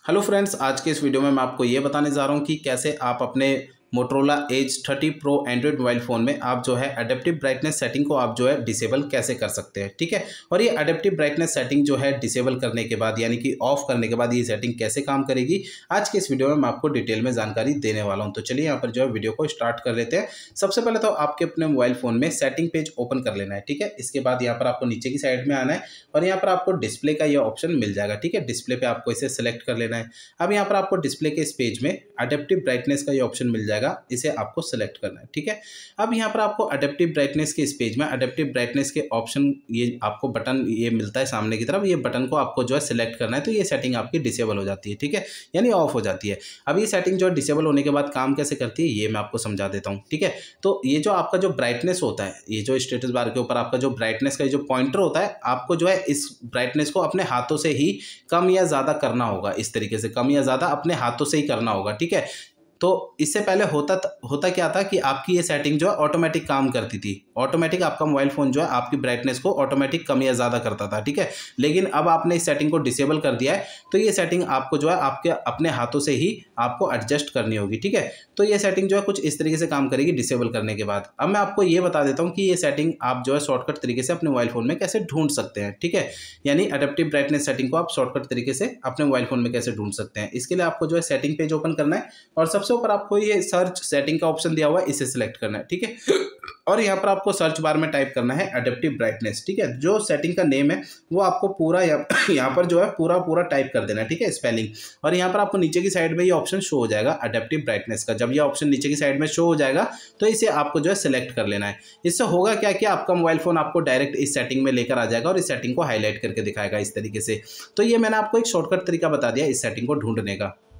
Hello friends, आज के इस वीडियो में मैं आपको ये बताने जा रहा हूँ कि कैसे आप अपने Motorola Edge 30 Pro Android mobile phone में आप जो है एडेप्टिव ब्राइटनेस सेटिंग को आप जो है डिसेबल कैसे कर सकते हैं। ठीक है, और ये एडेप्टिव ब्राइटनेस सेटिंग जो है डिसेबल करने के बाद यानी कि ऑफ करने के बाद ये सेटिंग कैसे काम करेगी, आज के इस वीडियो में मैं आपको डिटेल में जानकारी देने वाला हूँ। तो चलिए यहाँ पर जो है वीडियो को स्टार्ट कर लेते हैं। सबसे पहले तो आपके अपने मोबाइल फ़ोन में सेटिंग पेज ओपन कर लेना है। ठीक है, इसके बाद यहाँ पर आपको नीचे की साइड में आना है और यहाँ पर आपको डिस्प्ले का ये ऑप्शन मिल जाएगा। ठीक है, डिस्प्ले पे आपको इसे सेलेक्ट कर लेना है। अब यहाँ पर आपको डिस्प्ले के इस पेज में एडेप्टिव ब्राइटनेस का ये ऑप्शन मिल जाएगा, इसे आपको सेलेक्ट करना है। ठीक है, अब यहाँ पर आपको एडेप्टिव ब्राइटनेस के इस पेज में एडेप्टिव ब्राइटनेस के ऑप्शन ये आपको बटन ये मिलता है सामने की तरफ, ये बटन को आपको जो है सिलेक्ट करना है। तो ये सेटिंग आपकी डिसेबल हो जाती है। ठीक है, यानी ऑफ हो जाती है। अब ये सेटिंग जो है डिसेबल होने के बाद काम कैसे करती है ये मैं आपको समझा देता हूँ। ठीक है, तो ये जो आपका जो ब्राइटनेस होता है, ये जो स्टेटस बार के ऊपर आपका जो ब्राइटनेस का जो पॉइंटर होता है, आपको जो है इस ब्राइटनेस को अपने हाथों से ही कम या ज़्यादा करना होगा। इस तरीके से कम या ज़्यादा अपने हाथों से ही करना होगा। ठीक है, तो इससे पहले होता क्या था कि आपकी ये सेटिंग जो है ऑटोमेटिक काम करती थी। ऑटोमेटिक आपका मोबाइल फ़ोन जो है आपकी ब्राइटनेस को ऑटोमेटिक कम या ज़्यादा करता था। ठीक है, लेकिन अब आपने इस सेटिंग को डिसेबल कर दिया है, तो ये सेटिंग आपको जो है आपके अपने हाथों से ही आपको एडजस्ट करनी होगी। ठीक है, तो ये सेटिंग जो है कुछ इस तरीके से काम करेगी डिसेबल करने के बाद। अब मैं आपको ये बता देता हूँ कि ये सेटिंग आप जो है शॉर्टकट तरीके से अपने मोबाइल फ़ोन में कैसे ढूंढ सकते हैं। ठीक है, यानी एडेप्टिव ब्राइटनेस सेटिंग को आप शॉर्टकट तरीके से अपने मोबाइल फ़ोन में कैसे ढूंढ सकते हैं। इसके लिए आपको जो है सेटिंग पेज ओपन करना है और सबसे ऊपर आपको ये सर्च सेटिंग का ऑप्शन दिया हुआ है, इसे सिलेक्ट करना है। ठीक है, और यहाँ पर आपको सर्च बार में टाइप करना है एडेप्टिव ब्राइटनेस। ठीक है, जो सेटिंग का नेम है वो आपको पूरा यहाँ पर जो है पूरा टाइप कर देना है। ठीक है, स्पेलिंग, और यहाँ पर आपको नीचे की साइड में ये ऑप्शन शो हो जाएगा एडेप्टिव ब्राइटनेस का। जब ये ऑप्शन नीचे की साइड में शो हो जाएगा तो इसे आपको जो है सिलेक्ट कर लेना है। इससे होगा क्या कि आपका मोबाइल फोन आपको डायरेक्ट इस सेटिंग में लेकर आ जाएगा और इस सेटिंग को हाईलाइट करके दिखाएगा इस तरीके से। तो ये मैंने आपको एक शॉर्टकट तरीका बता दिया इस सेटिंग को ढूंढने का।